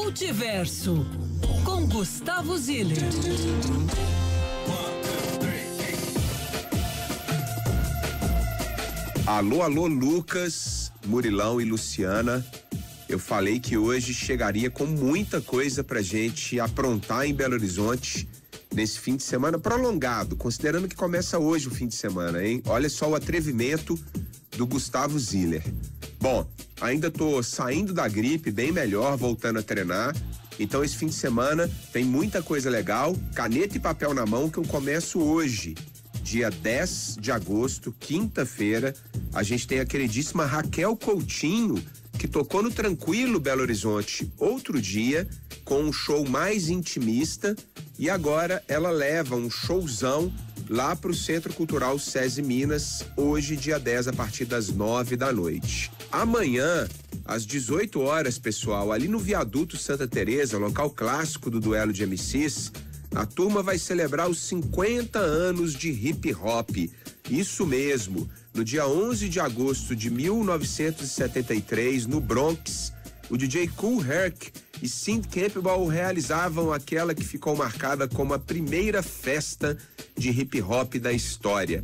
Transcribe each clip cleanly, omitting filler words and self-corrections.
Multiverso, com Gustavo Ziller. Alô, alô, Lucas, Murilão e Luciana. Eu falei que hoje chegaria com muita coisa pra gente aprontar em Belo Horizonte nesse fim de semana prolongado, considerando que começa hoje o fim de semana, hein? Olha só o atrevimento do Gustavo Ziller. Bom, ainda tô saindo da gripe, bem melhor, voltando a treinar. Então esse fim de semana tem muita coisa legal, caneta e papel na mão, que eu começo hoje, dia 10 de agosto, quinta-feira. A gente tem a queridíssima Raquel Coutinho, que tocou no Tranquilo Belo Horizonte outro dia, com um show mais intimista, e agora ela leva um showzão lá pro Centro Cultural SESI Minas, hoje, dia 10, a partir das 9 da noite. Amanhã, às 18 horas, pessoal, ali no Viaduto Santa Teresa, local clássico do duelo de MCs, a turma vai celebrar os 50 anos de hip hop. Isso mesmo, no dia 11 de agosto de 1973, no Bronx, o DJ Kool Herc e Sid Campbell realizavam aquela que ficou marcada como a primeira festa de hip hop da história.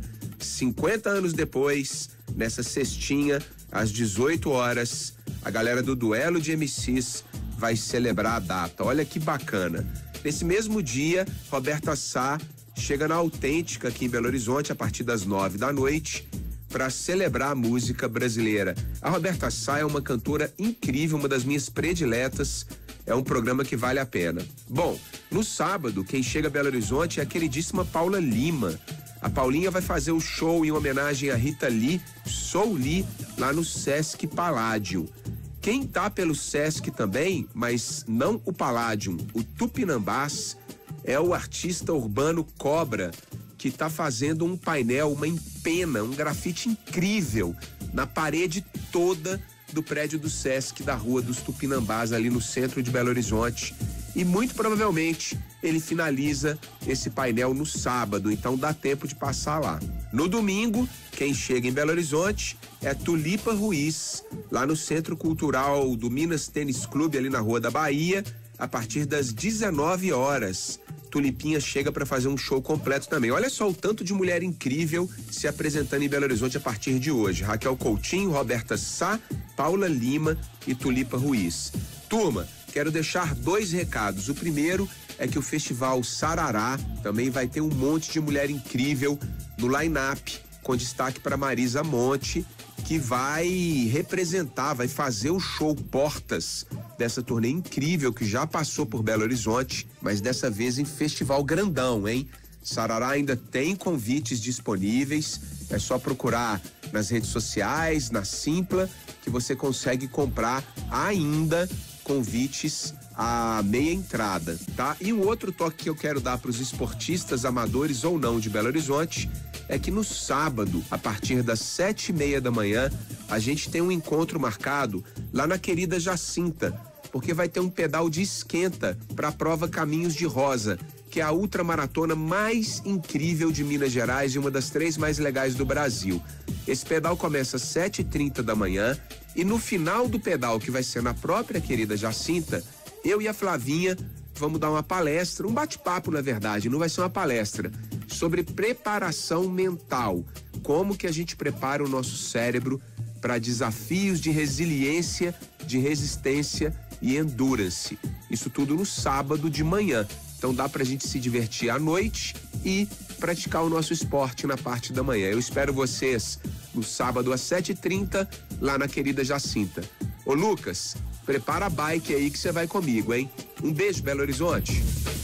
50 anos depois, nessa cestinha, às 18 horas, a galera do duelo de MCs vai celebrar a data. Olha que bacana. Nesse mesmo dia, Roberta Sá chega na Autêntica aqui em Belo Horizonte a partir das 9 da noite para celebrar a música brasileira. A Roberta Sá é uma cantora incrível, uma das minhas prediletas. É um programa que vale a pena. Bom, no sábado, quem chega a Belo Horizonte é a queridíssima Paula Lima. A Paulinha vai fazer o show em homenagem a Rita Lee, Soul Lee, lá no Sesc Palladium. Quem tá pelo Sesc também, mas não o Palladium, o Tupinambás, é o artista urbano Cobra, que tá fazendo um painel, uma empena, um grafite incrível na parede toda do prédio do Sesc da Rua dos Tupinambás, ali no centro de Belo Horizonte. E muito provavelmente ele finaliza esse painel no sábado, então dá tempo de passar lá. No domingo, quem chega em Belo Horizonte é Tulipa Ruiz, lá no Centro Cultural do Minas Tênis Clube, ali na Rua da Bahia, a partir das 19 horas. Tulipinha chega para fazer um show completo também. Olha só o tanto de mulher incrível se apresentando em Belo Horizonte a partir de hoje. Raquel Coutinho, Roberta Sá, Paula Lima e Tulipa Ruiz. Turma, quero deixar 2 recados. O primeiro é que o Festival Sarará também vai ter um monte de mulher incrível no line-up, com destaque para Marisa Monte, que vai representar, vai fazer o show Portas dessa turnê incrível que já passou por Belo Horizonte, mas dessa vez em festival grandão, hein? Sarará ainda tem convites disponíveis, é só procurar nas redes sociais, na Simpla, que você consegue comprar ainda convites à meia entrada, tá? E um outro toque que eu quero dar para os esportistas, amadores ou não, de Belo Horizonte, é que no sábado, a partir das 7:30 da manhã, a gente tem um encontro marcado lá na querida Jacinta, porque vai ter um pedal de esquenta para a prova Caminhos de Rosa, que é a ultramaratona mais incrível de Minas Gerais e uma das 3 mais legais do Brasil. Esse pedal começa às 7:30 da manhã e no final do pedal, que vai ser na própria querida Jacinta, eu e a Flavinha vamos dar uma palestra, um bate-papo na verdade, não vai ser uma palestra, sobre preparação mental. Como que a gente prepara o nosso cérebro para desafios de resiliência, de resistência e endurance. Isso tudo no sábado de manhã. Então dá pra gente se divertir à noite e praticar o nosso esporte na parte da manhã. Eu espero vocês no sábado às 7:30 lá na querida Jacinta. Ô Lucas, prepara a bike aí que você vai comigo, hein? Um beijo, Belo Horizonte.